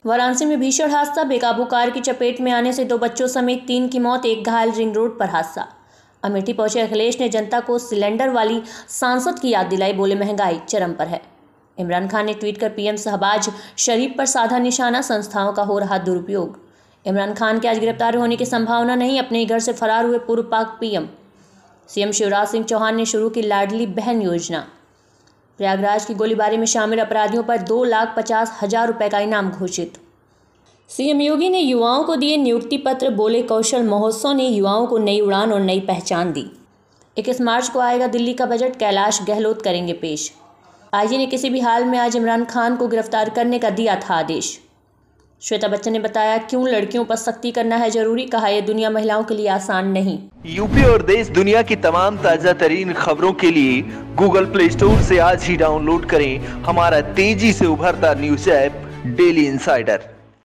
वाराणसी में भीषण हादसा, बेकाबू कार की चपेट में आने से 2 बच्चों समेत 3 की मौत, एक घायल। रिंग रोड पर हादसा। अमेठी पहुंचे अखिलेश ने जनता को सिलेंडर वाली सांसद की याद दिलाई, बोले महंगाई चरम पर है। इमरान खान ने ट्वीट कर पीएम शहबाज शरीफ पर साधा निशाना, संस्थाओं का हो रहा दुरुपयोग। इमरान खान के आज गिरफ्तार होने की संभावना नहीं, अपने ही घर से फरार हुए पूर्व पाक पीएम। सीएम शिवराज सिंह चौहान ने शुरू की लाडली बहन योजना। प्रयागराज की गोलीबारी में शामिल अपराधियों पर 2,50,000 रुपए का इनाम घोषित। सीएम योगी ने युवाओं को दिए नियुक्ति पत्र, बोले कौशल महोत्सव ने युवाओं को नई उड़ान और नई पहचान दी। 21 मार्च को आएगा दिल्ली का बजट, कैलाश गहलोत करेंगे पेश। आईजी ने किसी भी हाल में आज इमरान खान को गिरफ्तार करने का दिया था आदेश। श्वेता बच्चन ने बताया क्यों लड़कियों पर सख्ती करना है जरूरी, कहा यह दुनिया महिलाओं के लिए आसान नहीं। यूपी और देश दुनिया की तमाम ताजा तरीन खबरों के लिए गूगल प्ले स्टोर से आज ही डाउनलोड करें हमारा तेजी से उभरता न्यूज ऐप डेली इंसाइडर।